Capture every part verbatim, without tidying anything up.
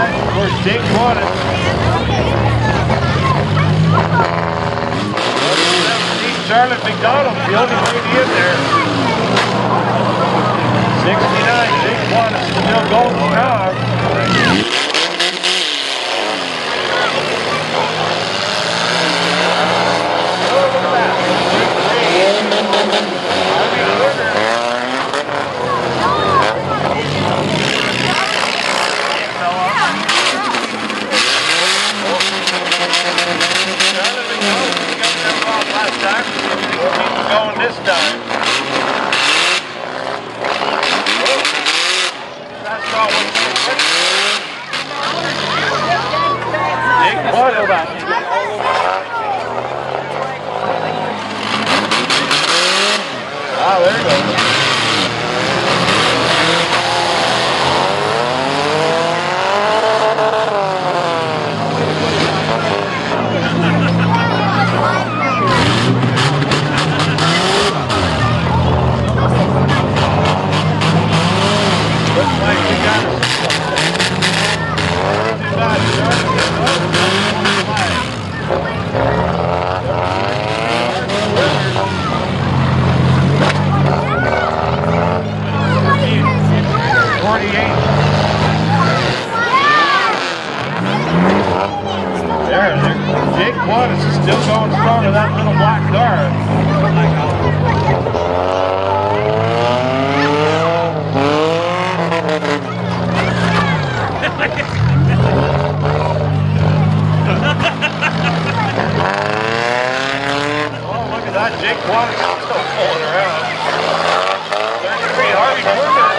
Of course, Jake won it. Charlotte McDonald's the only lady in there. sixty-nine, Jake won it, still going strong. Going this time. That's not what Nick, what about you? Ah, there you go. There, Jake Wattis is still going strong in that little black car. Oh, look at that, Jake Wattis is still pulling around. thirty-three, Harvey Corman.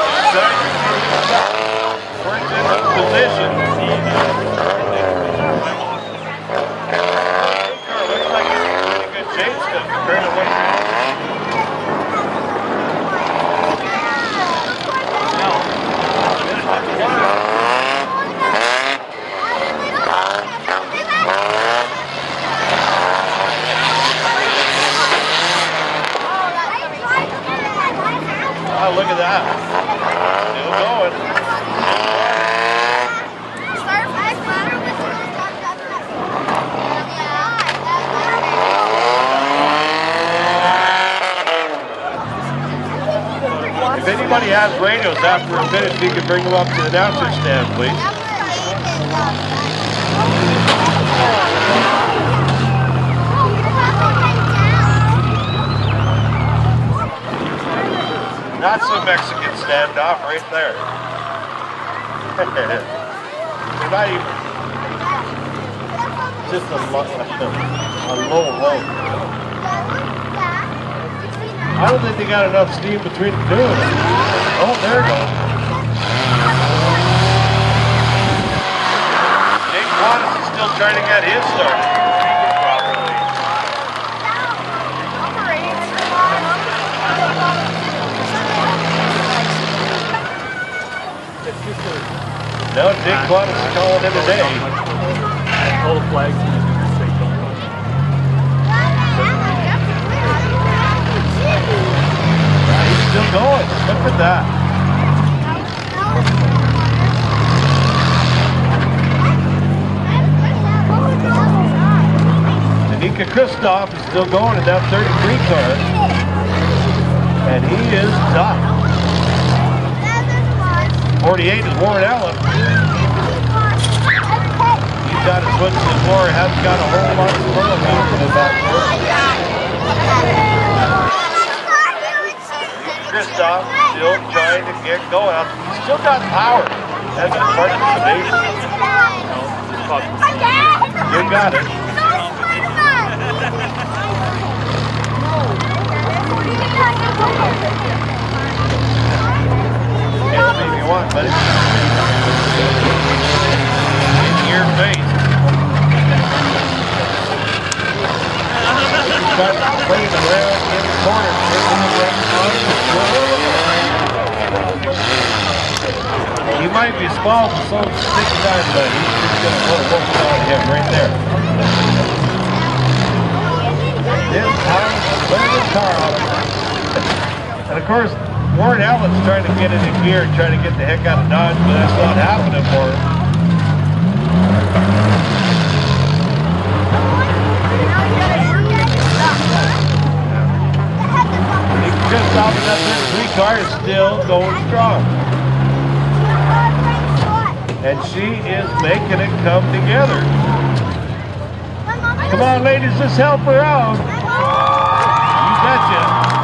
Works in position. Looks like it's in pretty good shape still compared to what oh, look at that. Still going. If anybody has radios after a minute, you can bring them up to the announcer stand, please. That's a Mexican standoff right there. They're not even just a, a low low. I don't think they got enough steam between the two of them. Oh, there it goes. Jake Wattis is still trying to get his started. No, Jake Wattis is calling in today. All the flags. He's still going. Look at that. Danica Kristoff is still going in that thirty-three car. And he is tough. forty-eight is Warren Allen. He's got his foot to the floor. Hasn't got a whole lot of slow in the back. Kristoff still trying to get going. He's still got power. That's a part of the base. You got it. Catch me if you want, buddy. In your face. Start playing around in the corner. He might be small for some sixty-nine, but he's just going to put a whoop on him right there. This time, Brendan Carl. And of course, Warren Allen's trying to get it in gear, trying to get the heck out of Dodge, but that's not happening for him. going strong. And she is making it come together. Come on, ladies, let's help her out. You betcha.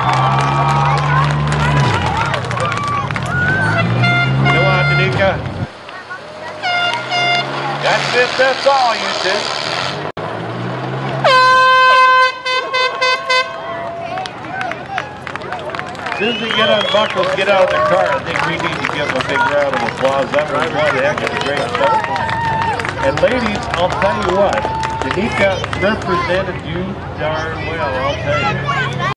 Come on, Danica. That's it, that's all, you two. As soon as they get unbuckled, get out of the car, I think we need to give them a big round of applause. That was one heck of a great show. And ladies, I'll tell you what, Danica represented you darn well, I'll tell you.